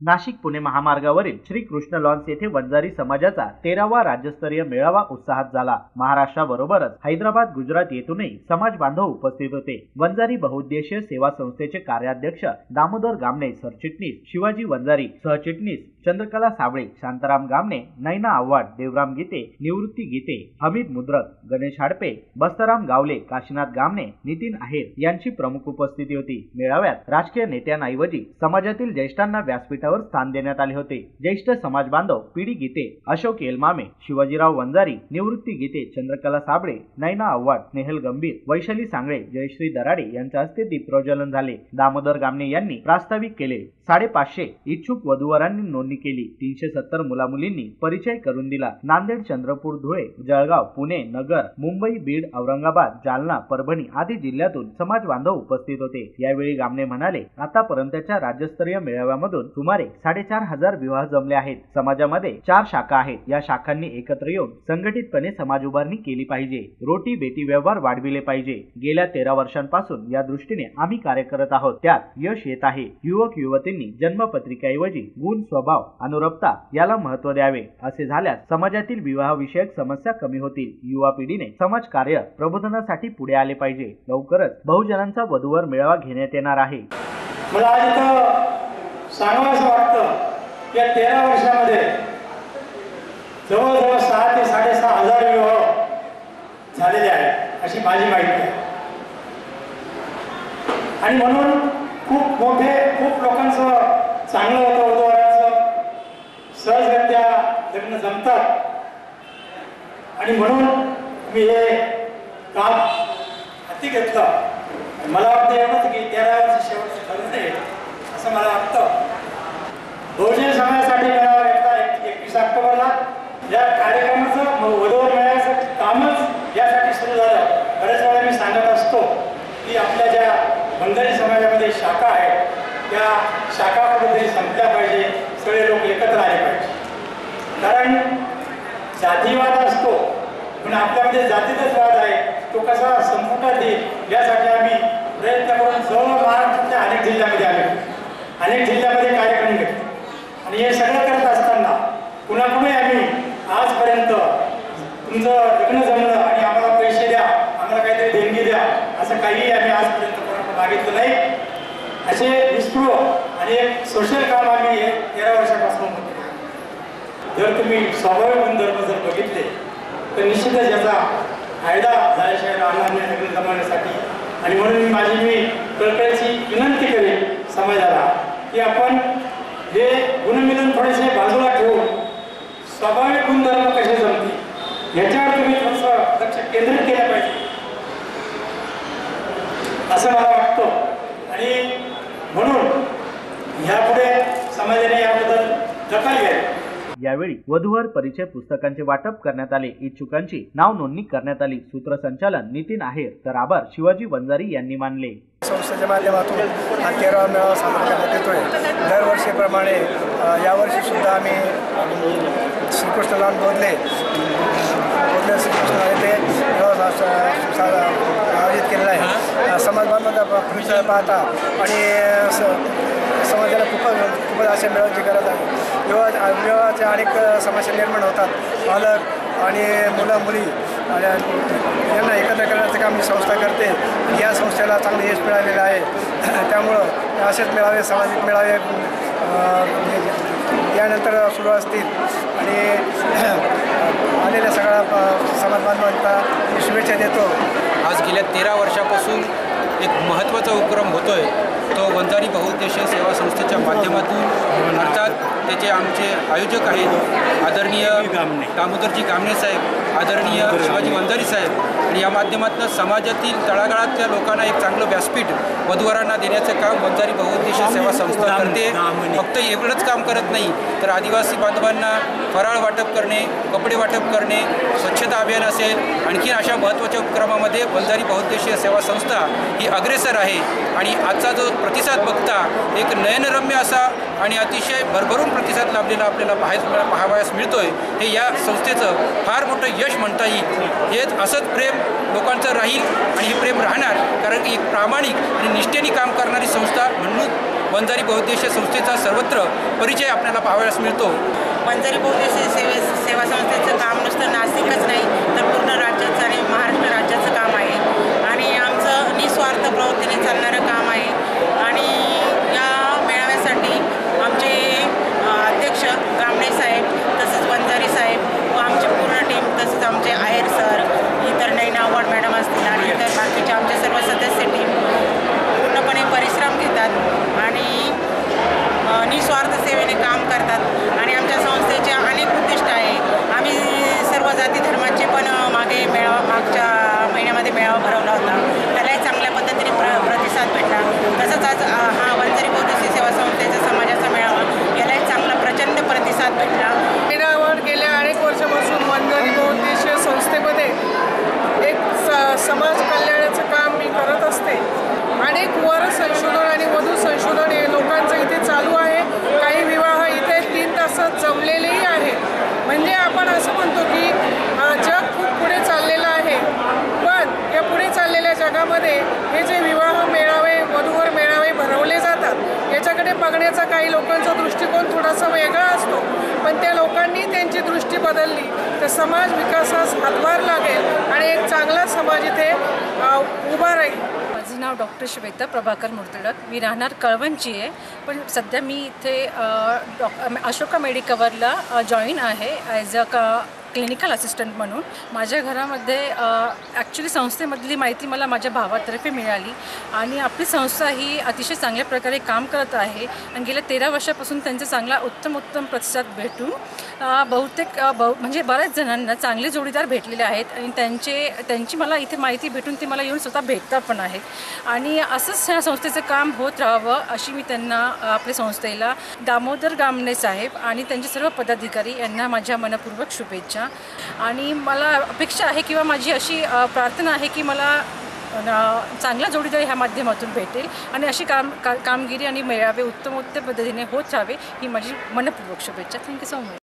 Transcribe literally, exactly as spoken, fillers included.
नाशिक पुणे महामार्गावरील श्री कृष्ण लॉन्स येथे वंजारी समाजाचा तेरावा राज्यस्तरीय मेळावा उत्साहात झाला। महाराष्ट्राबरोबरच हैदराबाद, गुजरात येथूनही समाज बांधव उपस्थित होते। वंजारी बहुउद्देशीय सेवा संस्थेचे कार्याध्यक्ष दामोदर गामणे, सरचिटणीस शिवाजी वंजारी, सहचिटणीस चंद्रकला साबळे, शांताराम गामणे, नैना आव्हाड, देवराम गीते, निवृत्ती गीते, हमीद मुद्रक, गणेश हाडपे, बस्तराम गावले, काशीनाथ गामणे, नितीन आहेर यांची प्रमुख उपस्थिती होती। मेळाव्यात राजकीय नेत्यांऐवजी समाजातील ज्येष्ठांना व्यासपीठावर स्थान देण्यात आले होते। ज्येष्ठ समाज बांधव पीडी गीते, अशोक एलमामे, शिवाजीराव वंजारी, निवृत्ती गीते, चंद्रकला साबळे, नैना आव्हाड, स्नेहल गंभीर, वैशाली सांगळे, जयश्री दराडे यांच्या हस्ते दीपप्रज्वलन झाले। दामोदर गामणे यांनी प्रास्ताविक केले। साडेपाचशे इच्छुक वधूवरांनी नोंदणी केली। तीनशे सत्तर मुलामुलींनी परिचय करून दिला। नांदेड, चंद्रपूर, धुळे, जळगाव, पुणे, नगर, मुंबई, बीड, औरंगाबाद, जालना, परभणी आदी जिल्ह्यातून समाज बांधव उपस्थित होते। यावेळी गामणे म्हणाले, आतापर्यंतच्या राज्यस्तरीय मेळाव्यामधून सुमारे साडेचार हजार विवाह जमले आहेत। समाजामध्ये चार शाखा आहेत। या शाखांनी एकत्र येऊन संघटितपणे समाज उभारणी केली पाहिजे। रोटी बेटी व्यवहार वाढविले पाहिजे। गेल्या तेरा वर्षांपासून या दृष्टीने आम्ही कार्य करत आहोत, त्यात यश येत आहे। युवक युवतींनी जन्मपत्रिकेऐवजी गुण, स्वभाव, अनुरूपता याला महत्त्व द्यावे। असे झाल्यास समाजातील विवाह विषयक समस्या कमी होतील। युवा पिढीने समाज कार्य प्रबोधनासाठी पुढे आले पाहिजे। लवकरच बहुजनांचा वधूवर मेळावा घेण्यात येणार आहे। मला आज इथं सांगावंसं वाटतं की या तेरा वर्षामध्ये जवळजवळ सहा ते साडेसहा हजार विवाह झालेले आहेत अशी माझी माहिती आहे। आणि म्हणून खूप मोठे खूप लोकांचं चांगलं होतं, वधूवरांचं सहजगत्या लग्न जमतात। आणि म्हणून मी हे काम हाती घेतलं। मला वाटतं एवढंच की तेरा वर्ष शेवटचं ठरवू नये असं मला वाटतं। बहुजन समाजासाठी मेळावा घेतला एकवीस ऑक्टोबरला। या कार्यक्रमाचं वधूवर मेळाव्याचं कामच यासाठी सुरू झालं। बऱ्याच वेळा मी सांगत असतो की आपल्या ज्या वंजारी समाजामध्ये शाखा आहेत त्या शाखा कुठेतरी संपल्या पाहिजे, सगळे लोक एकत्र आले पाहिजे। कारण जातीवाद असतो पण आपल्यामध्ये जातीतच वाद आहे, तो कसा संपुटात येईल यासाठी आम्ही प्रयत्न करून जवळ महाराष्ट्राच्या अनेक जिल्ह्यामध्ये आले, अनेक जिल्ह्यामध्ये कार्यक्रम घेतले। आणि हे सगळं करत असताना कुणाकुणे आम्ही आजपर्यंत तुमचं लग्न जमलं आणि आम्हाला पैसे द्या, आम्हाला काहीतरी देणगी द्या असं काहीही आम्ही आजपर्यंत कोणाकडे मागितलं नाही। असे निष्ठुर आणि एक सोशल काम आम्ही तेरा वर्षापासून होतो। जर तुम्ही स्वाभाविक गुणधर्म जर बघितले तर निश्चितच याचा फायदा झाल्याशिवाय राहणार नाही लग्न जमवण्यासाठी। आणि म्हणून मी माझी मी कळकळीची विनंती करेन समाजाला की आपण हे गुणमिलन थोडेसे बाजूला ठेवून स्वाभाविक गुणधर्म कसे जमतील याच्यावर तुम्ही थोडंसं लक्ष केंद्रित केलं पाहिजे असं मला वाटतं। आणि म्हणून यापुढे समाजाने याबद्दल दखल घ्यावी। यावेळी वधूवर परिचय पुस्तकांचे वाटप करण्यात आले। इच्छुकांची नाव नोंदणी करण्यात आली। सूत्रसंचालन नितीन आहेर तर आभार शिवाजी वंजारी यांनी मानले। संस्थेच्या माध्यमातून हा तेरावा मेळावा साजरा करण्यात येतोय। दरवर्षीप्रमाणे यावर्षी सुद्धा आम्ही श्रीकृष्ण लॉन बोधले बोधले श्रीकृष्ण येथे आयोजित केलेला आहे। समाज बांधवांचा परिचय पाहता आणि समाजाला खूप खूपच अशा मेळाव्याची गरज आहे। विवाह विवाहाचे अनेक समस्या निर्माण होतात। पालक आणि मुलं मुली यांना एकत्र करण्याचं काम ही संस्था करते। या संस्थेला चांगले यश मिळालेलं आहे। त्यामुळं असेच मेळावे, सामाजिक मेळावे यानंतर सुरू असतील। आणि आलेल्या सगळ्या समाज बांधवांना मी शुभेच्छा देतो। आज गेल्या तेरा वर्षापासून एक महत्त्वाचा उपक्रम होतो आहे, तो वंजारी बहुउद्देशीय सेवा संस्थेच्या माध्यमातून, अर्थात त्याचे आमचे आयोजक आहेत आदरणीय दामोदरजी गामणे साहेब, आदरणीय शिवाजी वंजारी साहेब। आणि या माध्यमातून समाजातील तळागाळातल्या लोकांना एक चांगलं व्यासपीठ वधूवरांना देण्याचं काम वंजारी बहुउद्देशीय सेवा संस्था करते। फक्त एवढंच काम करत नाही तर आदिवासी बांधवांना फराळ वाटप करणे, कपडे वाटप करणे, स्वच्छता अभियान असेल, आणखी अशा महत्त्वाच्या उपक्रमामध्ये वंजारी बहुउद्देशीय सेवा संस्था ही अग्रेसर आहे। आणि आजचा जो प्रतिसाद बघता एक नयनरम्य असा आणि अतिशय भरभरून प्रतिसाद लाभलेला आपल्याला पाहायला पाहावयास मिळतोय। हे या संस्थेचं फार मोठं यश म्हणता येईल। हे असंच प्रेम लोकांचं राहील आणि हे प्रेम राहणार, कारण की एक प्रामाणिक आणि निष्ठेने काम करणारी संस्था म्हणून वंजारी बहुउद्देशीय संस्थेचा सर्वत्र परिचय आपल्याला पाहावयास मिळतो। वंजारी बहुउद्देशीय सेवे सेवा संस्थेचं काम नुसतं नाशिकच नाही तर पूर्ण राज्याचं आणि महाराष्ट्र राज्याचं काम आहे आणि आमचं निस्वार्थ प्रवृत्तीने चालणारं काम आहे। आणि या मेळाव्यासाठी आमचे अध्यक्ष गामणे साहेब, तसेच वंजारी साहेब व आमची पूर्ण टीम, तसेच आमचे आहेर सर, इतर नैना अवॉर्ड मॅडम असतील आणि इतर बाकीचे आमचे सर्व सदस्य टीम पूर्णपणे परिश्रम घेतात आणि निस्वार्थ सेवेने काम करतात आणि आमच्या संस्थेचे अनेक उद्दिष्ट आहे। आम्ही सर्व जाती धर्माचे पण मागे मेळावा मागच्या महिन्यामध्ये मेळावा भरवला होता, त्यालाही चांगल्या पद्धतीने प्र प्रतिसाद भेटला। तसंच आज हा वंजारी बहुउद्देशीय सेवा संस्थेचा समाजाचा मेळावा यालाही चांगला प्रचंड प्रतिसाद भेटला। मेळाव्यावर गेल्या अनेक वर्षापासून वंजारी बहुउद्देशीय संस्थेमध्ये एक स समाज कल्याणाचं काम मी करत असते। अनेक वर संशोधन आणि वधू संशोधन हे लोकांचं इथे चालू आहे। काही विवाह इथे तीन तासात जमलेलेही आहे। म्हणजे आपण असं म्हणतो की जग खूप पुढे चाललेलं आहे, पण या पुढे चाललेल्या जगामध्ये हे जे विवाह मेळावे, वधूवर मेळावे भरवले जातात याच्याकडे बघण्याचा काही लोकांचा दृष्टिकोन थोडासा वेगळा असतो, पण त्या लोकांनी त्यांची दृष्टी बदलली तर समाज विकासास हातभार लागेल आणि एक चांगला समाज इथे उभा राहील। माझं नाव डॉक्टर श्वेता प्रभाकर मुर्तडक, मी राहणार कळवणची आहे, पण सध्या मी इथे डॉ अशोका मेडिकवरला जॉईन आहे ॲज अ का क्लिनिकल असिस्टंट म्हणून। माझ्या घरामध्ये ॲक्च्युली संस्थेमधली माहिती मला माझ्या भावातर्फे मिळाली आणि आपली संस्था ही अतिशय चांगल्या प्रकारे काम करत आहे आणि गेल्या तेरा वर्षापासून त्यांचा चांगला उत्तम उत्तम प्रतिसाद भेटून बहुतेक बहु म्हणजे बऱ्याच जणांना चांगले जोडीदार भेटलेले आहेत आणि त्यांचे त्यांची मला इथे माहिती भेटून ते मला येऊन स्वतः भेटता पण आहेत आणि असंच ह्या संस्थेचं काम होत राहावं अशी मी त्यांना आपल्या संस्थेला दामोदर गामणे साहेब आणि त्यांचे सर्व पदाधिकारी यांना माझ्या मनपूर्वक शुभेच्छा। आणि मला अपेक्षा आहे किंवा माझी अशी प्रार्थना आहे की मला चांगला जोडीदार ह्या माध्यमातून भेटेल आणि अशी काम का कामगिरी आणि मेळावे उत्तम उत्तम पद्धतीने होत राहावे ही माझी मनपूर्वक शुभेच्छा। Thank you so much.